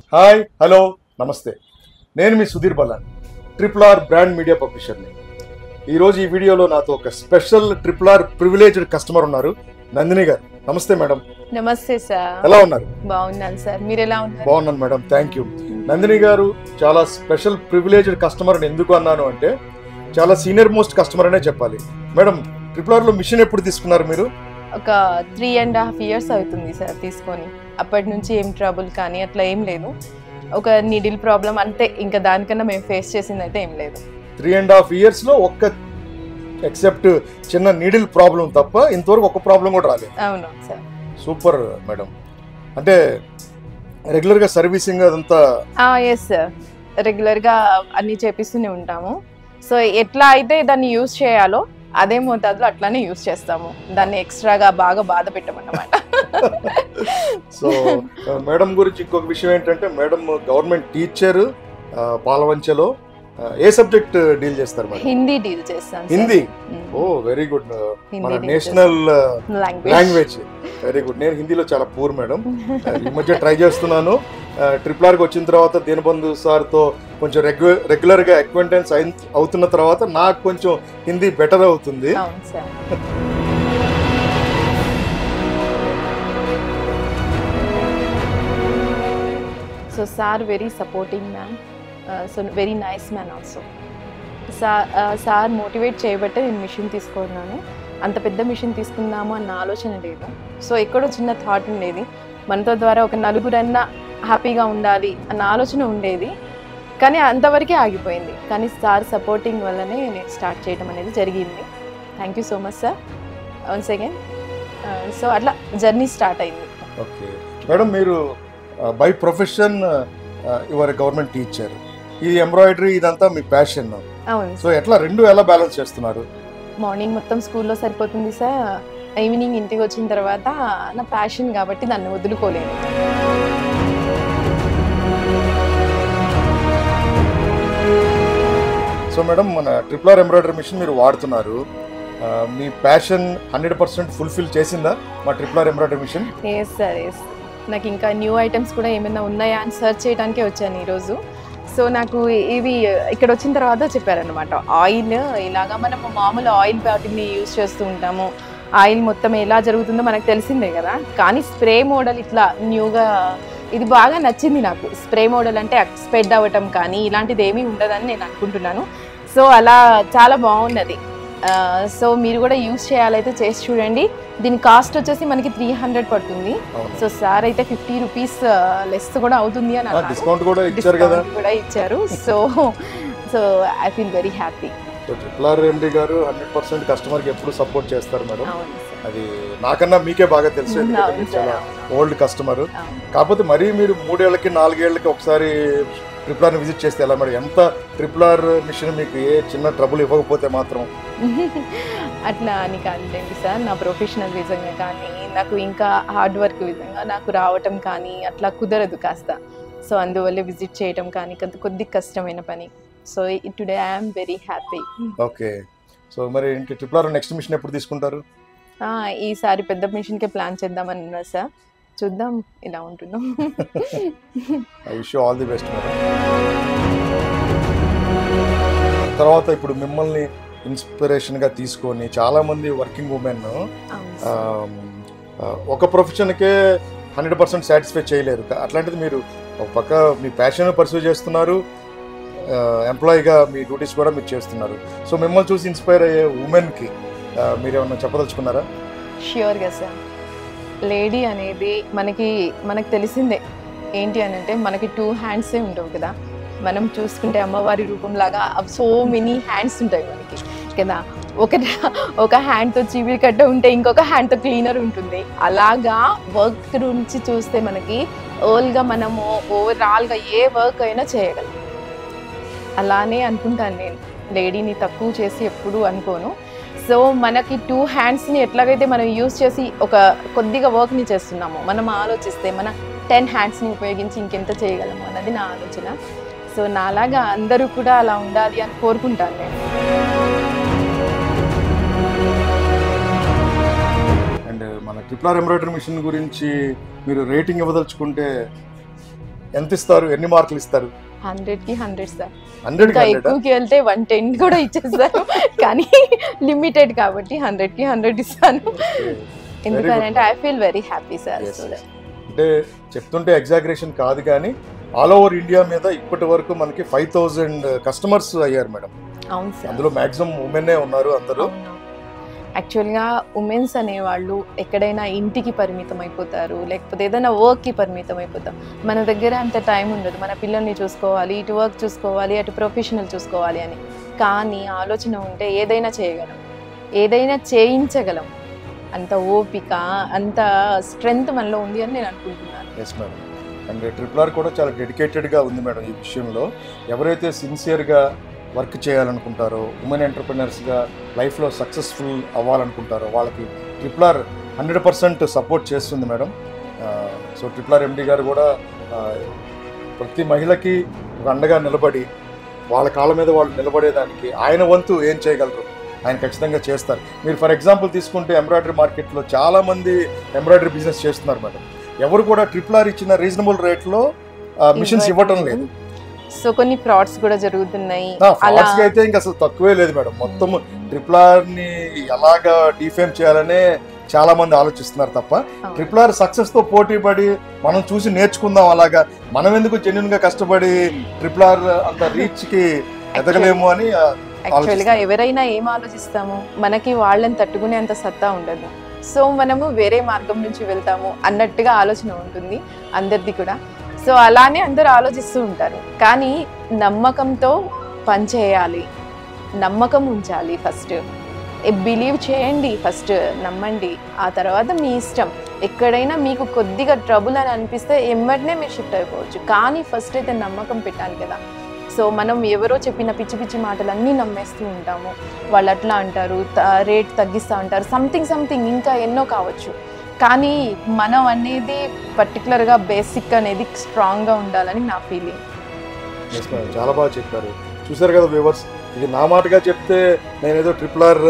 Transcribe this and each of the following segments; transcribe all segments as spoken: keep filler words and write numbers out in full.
Hi hello నమస్తే, నేను మీ Sudheer Ballan, triple R brand media పబ్లిషర్ని. ఈరోజు ఈ వీడియోలో నాతో ఒక special triple R privileged customer ఉన్నారు, నందిని గారు. నమస్తే మేడం. నమస్తే సార్. ఎలా ఉన్నారు? బాగున్నాను సార్, మీరు ఎలా ఉన్నారు? బాగున్నాను మేడం, థ్యాంక్ యూ. నందిని గారు చాలా స్పెషల్ ప్రివిలేజ్డ్ కస్టమర్ అని ఎందుకు అన్నాను అంటే, చాలా సీనియర్ మోస్ట్ కస్టమర్ అనే చెప్పాలి. మేడం, ట్రిపుల్ ఆర్లో మిషన్ ఎప్పుడు తీసుకున్నారు మీరు? ఒక త్రీ అండ్ హాఫ్ ఇయర్స్ అవుతుంది సార్ తీసుకొని. అప్పటి నుంచి ఏం ట్రబుల్ కానీ అట్లా ఏం లేదు. ఒక నీడిల్ ప్రాబ్లం అంతే, ఇంకా దానికన్నా మేము ఫేస్ చేసింది అయితే ఏం లేదు. త్రీ అండ్ హాఫ్ ఇయర్స్లో ఒక్క ఎక్సెప్ట్ చిన్న నీడిల్ ప్రాబ్లం తప్ప ఇంతవరకు ఒక్క ప్రాబ్లం కూడా రాలేదు. అవును సార్. Super madam. అంటే రెగ్యులర్గా సర్వీసింగ్ అదంతా? ఎస్ సార్, రెగ్యులర్గా అన్నీ చేపిస్తూనే ఉంటాము. సో ఎట్లా అయితే దాన్ని యూజ్ చేయాలో అదే మోతాదులో అట్లానే యూజ్ చేస్తాము, దాన్ని ఎక్స్ట్రాగా బాగా బాధ పెట్టమన్నమాట. సో మేడం గురించి ఇంకొక విషయం ఏంటంటే, మేడం గవర్నమెంట్ టీచర్, పాలవంచలో ఏ సబ్జెక్ట్ డీల్ చేస్తారు మేడం? హిందీ డీల్ చేస్తాను. హిందీ? ఓ వెరీ గుడ్, మన నేషనల్ లాంగ్వేజ్. Very good. నేను హిందీలో చాలా పూర్ మేడం, ఈ మధ్య ట్రై చేస్తున్నాను. ట్రిపుల్ ఆర్కి వచ్చిన తర్వాత దీనబంధు సార్తో కొంచెం రెగ్యు రెగ్యులర్గా అక్వైంటెన్స్ అవుతున్న తర్వాత నాకు కొంచెం హిందీ బెటర్ అవుతుంది. So sir very supporting man, so very nice man also. Sir sir motivate చేయబట్టే నేను మిషన్ తీసుకున్నాను. అంత పెద్ద మిషన్ తీసుకుందాము అన్న ఆలోచన లేదు. సో ఎక్కడో చిన్న థాట్ ఉండేది, మనతో ద్వారా ఒక నలుగురన్నా హ్యాపీగా ఉండాలి అన్న ఆలోచన ఉండేది, కానీ అంతవరకే ఆగిపోయింది. కానీ సార్ సపోర్టింగ్ వల్లనే నేను స్టార్ట్ చేయడం అనేది జరిగింది. Thank you so much sir once again. So అట్లా జర్నీ స్టార్ట్ అయింది. ఓకే మేడం, మీరు by profession your government teacher, ఈ ఎంబ్రాయిడరీ ఇదంతా మీ ప్యాషన్. అవును. సో ఎట్లా రెండు ఎలా బ్యాలెన్స్ చేస్తున్నారు? మార్నింగ్ మొత్తం స్కూల్లో సరిపోతుంది సార్, ఈవినింగ్ ఇంటికి వచ్చిన తర్వాత నా ప్యాషన్ కాబట్టి దాన్ని వదులుకోలేను. సో మేడం, మన ట్రిపుల్ ఆర్ ఎంబ్రాయిడరీ మిషన్ మీరు వాడుతున్నారు, మీ ప్యాషన్ హండ్రెడ్ పర్సెంట్ ఫుల్ఫిల్ చేసిందా మా triple R embroidery mission? Yes sir, yes. నాకు ఇంకా న్యూ ఐటమ్స్ కూడా ఏమైనా ఉన్నాయా అని సర్చ్ చేయడానికే వచ్చాను ఈరోజు. సో నాకు ఇవి ఇక్కడ వచ్చిన తర్వాత చెప్పారనమాట, ఆయిల్ ఇలాగా మనం మామూలు ఆయిల్ బాటిల్ని యూజ్ చేస్తూ ఉంటాము, ఆయిల్ మొత్తం ఎలా జరుగుతుందో మనకు తెలిసిందే కదా, కానీ స్ప్రే మోడల్ ఇట్లా న్యూగా ఇది బాగా నచ్చింది నాకు. స్ప్రే మోడల్ అంటే స్ప్రెడ్ అవ్వటం కానీ ఇలాంటిది ఏమీ ఉండదని నేను అనుకుంటున్నాను. సో అలా చాలా బాగున్నది. సో మీరు కూడా యూజ్ చేయాలైతే చేసి చూడండి. దీని కాస్ట్ వచ్చేసి మనకి త్రీ హండ్రెడ్ పడుతుంది. సో సార్ అయితే ఫిఫ్టీ రూపీస్ లెస్ కూడా అవుతుంది అని అన్నారు, డిస్కౌంట్ కూడా ఇచ్చారు కదా. కూడా ఇచ్చారు. So so I feel very happy. So triple R MD garu hundred percent కస్టమర్కి ఎప్పుడు సపోర్ట్ చేస్తారు మేడం. అది నాకన్నా మీకే బాగా తెలుసు, చాలా ఓల్డ్ కస్టమర్. కాకపోతే మరీ మీరు మూడేళ్లకి నాలుగేళ్లకి ఒకసారి ట్రిపుల్ ఆర్ని విజిట్ చేస్తే ఎలా మేడం? ఎంత ట్రిపుల్ ఆర్ మిషన్ మీకు ఏ చిన్న ట్రబుల్ ఇవ్వకపోతే మాత్రం? అట్లా అని కాదులేండి సార్, నా ప్రొఫెషనల్ విధంగా కానీ నాకు ఇంకా హార్డ్ వర్క్ విధంగా నాకు రావటం కానీ అట్లా కుదరదు కాస్త. సో అందువల్ల విజిట్ చేయడం కానీ కొద్ది కష్టమైన పని. So today I'm very happy. Okay. So మరి ఇంక ట్రిపుల్ ఆర్ నెక్స్ట్ మిషన్ ఎప్పుడు తీసుకుంటారు? ఈసారి పెద్ద మిషన్కే ప్లాన్ చేద్దామని ఉన్నారు సార్, చూద్దాం ఇలా ఉంటుందో. I wish you all the best madam. తర్వాత ఇప్పుడు మిమ్మల్ని ఇన్స్పిరేషన్గా తీసుకొని చాలామంది వర్కింగ్ ఉమెన్ ఒక ప్రొఫెషన్కే హండ్రెడ్ పర్సెంట్ సాటిస్ఫై చేయలేరు. అట్లాంటిది మీరు ఒక పక్క మీ ప్యాషన్ పర్సూ చేస్తున్నారు, ఎంప్లాయీగా మీ డ్యూటీస్ కూడా మీరు చేస్తున్నారు. సో మిమ్మల్ని చూసి ఇన్స్పైర్ అయ్యే ఉమెన్కి మీరు ఏమన్నా చెప్పదలుచుకున్నారా? ష్యూర్గా సార్. లేడీ అనేది మనకి మనకు తెలిసిందే ఏంటి అని అంటే, మనకి టూ హ్యాండ్సే ఉండవు కదా. మనం చూసుకుంటే అమ్మవారి రూపంలాగా సో మెనీ హ్యాండ్స్ ఉంటాయి మనకి కదా. ఒక ఒక హ్యాండ్తో చీపిరి కట్ట ఉంటే ఇంకొక హ్యాండ్తో క్లీనర్ ఉంటుంది. అలాగా వర్క్ గురించి చూస్తే మనకి ఓల్గా మనము ఓవరాల్గా ఏ వర్క్ అయినా చేయగలం. అలానే అనుకుంటాను నేను, లేడీని తక్కువ చేసి ఎప్పుడూ అనుకోను. సో మనకి టూ హ్యాండ్స్ని ఎట్లాగైతే మనం యూజ్ చేసి ఒక కొద్దిగా వర్క్ని చేస్తున్నామో, మనం ఆలోచిస్తే మన టెన్ హ్యాండ్స్ని ఉపయోగించి ఇంకెంత చేయగలము అన్నది నా ఆలోచన. సో నాలాగా అందరూ కూడా అలా ఉండాలి అని కోరుకుంటాను నేను. అండ్ మన ట్రిపుల్ ఆర్ ఎంబ్రాయిడరీ మిషన్ గురించి మీరు రేటింగ్ ఇవ్వదలుచుకుంటే ఎంత ఇస్తారు, ఎన్ని మార్కులు ఇస్తారు? హండ్రెడ్ కి హండ్రెడ్ సార్. హండ్రెడ్ ఇంకా ఎక్కువకి వెళ్తే వన్ టెన్ కూడా ఇచ్చేస్తారు కానీ లిమిటెడ్ కాబట్టి హండ్రెడ్ కి హండ్రెడ్ ఇస్తాను. ఎందుకంటే I feel very happy sir. అంటే చెప్తుంటే ఎగ్జాగరేషన్ కాదు కానీ ఆల్ ఓవర్ ఇండియా మీద ఇప్పటి వరకు మనకి ఫైవ్ థౌజండ్ కస్టమర్స్ అయ్యారు మేడం. అవును సార్. అందులో మాక్సిమం ఉమెన్ ఉన్నారు అందరూ. యాక్చువల్గా ఉమెన్స్ అనేవాళ్ళు ఎక్కడైనా ఇంటికి పరిమితం అయిపోతారు, లేకపోతే ఏదైనా వర్క్కి పరిమితం అయిపోతాం. మన దగ్గర అంత టైం ఉండదు, మన పిల్లల్ని చూసుకోవాలి, ఇటు వర్క్ చూసుకోవాలి, అటు ప్రొఫెషనల్ చూసుకోవాలి అని. కానీ ఆలోచన ఉంటే ఏదైనా చేయగలం, ఏదైనా చేయించగలం. అంత ఓపిక, అంత స్ట్రెంగ్త్ మనలో ఉంది అని నేను అనుకుంటున్నాను. Yes madam. And triple R కూడా చాలా డెడికేటెడ్గా ఉంది మేడం ఈ విషయంలో. ఎవరైతే సిన్సియర్గా వర్క్ చేయాలనుకుంటారో, ఉమెన్ ఎంటర్ప్రినర్స్గా లైఫ్లో సక్సెస్ఫుల్ అవ్వాలనుకుంటారో వాళ్ళకి triple R hundred percent support చేస్తుంది madam. So triple R MD garu కూడా ప్రతి మహిళకి ఒక అండగా నిలబడి వాళ్ళ కాళ్ళ మీద వాళ్ళు నిలబడేదానికి ఆయన వంతు ఏం చేయగలరు ఆయన ఖచ్చితంగా చేస్తారు. మీరు ఫర్ ఎగ్జాంపుల్ తీసుకుంటే ఎంబ్రాయిడరీ మార్కెట్లో చాలామంది ఎంబ్రాయిడరీ బిజినెస్ చేస్తున్నారు మేడం. ఎవరు కూడా ట్రిపుల్ ఆర్ ఇచ్చిన రీజనబుల్ రేట్లో మిషన్స్ ఇవ్వటం లేదు. సో కొన్ని ఫ్రాడ్స్ కూడా జరుగుతున్నాయి. ఫ్రాడ్స్ అయితే ఇంకా అసలు తక్కువే లేదు మేడం. మొత్తం ట్రిపుల్ ఆర్ ని ఎలాగా డిఫేమ్ చేయాలనే చాలా మంది ఆలోచిస్తున్నారు తప్ప ట్రిపుల్ ఆర్ సక్సెస్ తో పోటీ పడి మనం చూసి నేర్చుకుందాం, అలాగా మనం ఎందుకు జెన్యున్ గా కష్టపడి ట్రిపుల్ ఆర్ అంత రీచ్ కి ఎదగలేము అని. యాక్చువల్ గా ఎవరైనా ఏం ఆలోచిస్తాము, మనకి వాళ్ళని తట్టుకునే అంత సత్తా ఉండదు. సో మనము వేరే మార్గం నుంచి వెళ్తాము అన్నట్టుగా ఆలోచన ఉంటుంది అందరిది కూడా. సో అలానే అందరూ ఆలోచిస్తూ ఉంటారు. కానీ నమ్మకంతో పనిచేయాలి, నమ్మకం ఉంచాలి. ఫస్ట్ బిలీవ్ చేయండి, ఫస్ట్ నమ్మండి, ఆ తర్వాత మీ ఇష్టం. ఎక్కడైనా మీకు కొద్దిగా ట్రబుల్ అని అనిపిస్తే ఎమ్మటనే మీరు షిఫ్ట్ అయిపోవచ్చు. కానీ ఫస్ట్ అయితే నమ్మకం పెట్టాలి కదా. సో మనం ఎవరో చెప్పిన పిచ్చి పిచ్చి మాటలు అన్నీ నమ్మేస్తూ ఉంటాము. వాళ్ళు అట్లా అంటారు, రేట్ తగ్గిస్తూ ఉంటారు, సంథింగ్ సంథింగ్ ఇంకా ఎన్నో కావచ్చు. కానీ మనం అనేది పర్టికులర్గా బేసిక్ అనేది స్ట్రాంగ్గా ఉండాలని నా ఫీలింగ్. చాలా బాగా చెప్పారు. చూసారు కదా వ్యూవర్స్, ఇది నా మాటగా చెప్తే నేనేదో ట్రిపుల్ ఆర్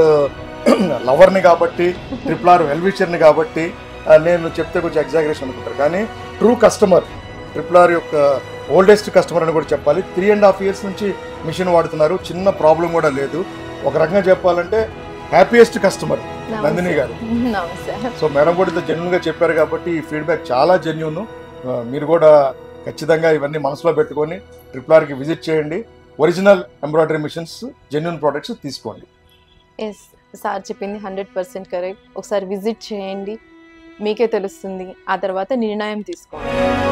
లవర్ని కాబట్టి, ట్రిపుల్ ఆర్ వెల్విషర్ని కాబట్టి నేను చెప్తే కొంచెం ఎగ్జాగరేషన్ అనుకుంటారు. కానీ ట్రూ కస్టమర్, ట్రిపుల్ ఆర్ యొక్క ఓల్డెస్ట్ కస్టమర్ అని కూడా చెప్పాలి. త్రీ అండ్ హాఫ్ ఇయర్స్ నుంచి మిషన్ వాడుతున్నారు, చిన్న ప్రాబ్లం కూడా లేదు. ఒక రకంగా చెప్పాలంటే హ్యాపీయెస్ట్ కస్టమర్ నందిని గారు. సో మేడం కూడా ఇంత జెన్యున్గా చెప్పారు కాబట్టి ఈ ఫీడ్బ్యాక్ చాలా జెన్యున్. మీరు కూడా ఖచ్చితంగా ఇవన్నీ మనసులో పెట్టుకొని ట్రిపుల్ ఆర్కి విజిట్ చేయండి. Original embroidery missions, genuine products తీసుకోండి. ఎస్, సార్ చెప్పింది హండ్రెడ్ పర్సెంట్ కరెక్ట్. ఒకసారి విజిట్ చేయండి, మీకే తెలుస్తుంది. ఆ తర్వాత నిర్ణయం తీసుకోండి.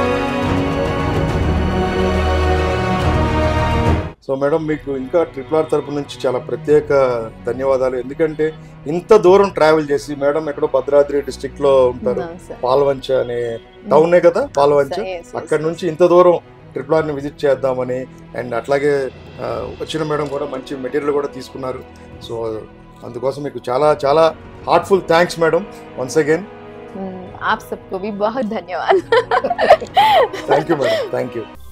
సో మేడం, మీకు ఇంకా ట్రిపుల్ ఆర్ తరపు నుంచి చాలా ప్రత్యేక ధన్యవాదాలు. ఎందుకంటే ఇంత దూరం ట్రావెల్ చేసి, మేడం ఎక్కడో భద్రాద్రి డిస్ట్రిక్ట్ లో ఉంటారు, పాల్వంచ అనే టౌనే కదా పాల్వంచ, అక్కడ నుంచి ఇంత దూరం ట్రిపుల్ ఆర్ని విజిట్ చేద్దామని, అండ్ అట్లాగే వచ్చిన మేడం కూడా మంచి మెటీరియల్ కూడా తీసుకున్నారు. సో అందుకోసం మీకు చాలా చాలా heartful thanks madam once again. आप सबको भी बहुत धन्यवाद. Thank you madam, thank you.